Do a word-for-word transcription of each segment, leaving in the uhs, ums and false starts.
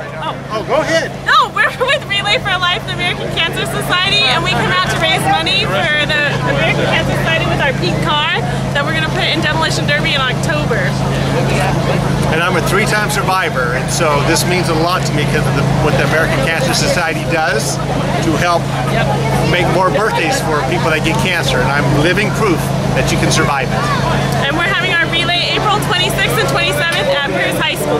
Oh, oh go ahead. No, we're with Relay for Life, the American Cancer Society, and we come out to raise money for the American Cancer Society with our pink car that we're going to put in Demolition Derby in October. And I'm a three-time survivor, and so this means a lot to me because of the, what the American Cancer Society does to help yep. make more birthdays for people that get cancer, and I'm living proof that you can survive it. And we're having our relay April twenty-sixth and twenty-seventh at Pierce High School.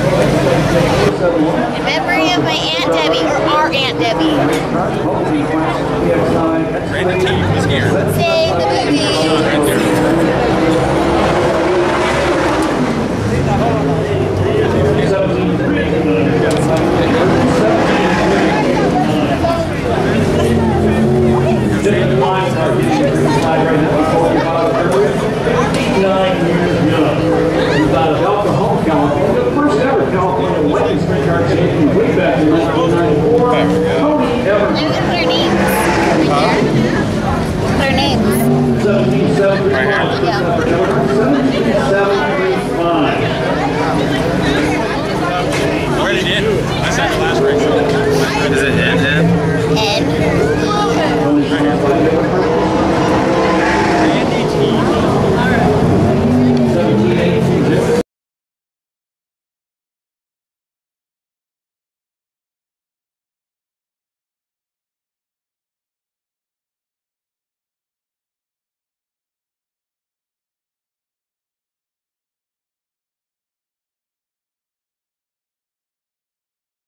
In memory of my Aunt Debbie, or our Aunt Debbie.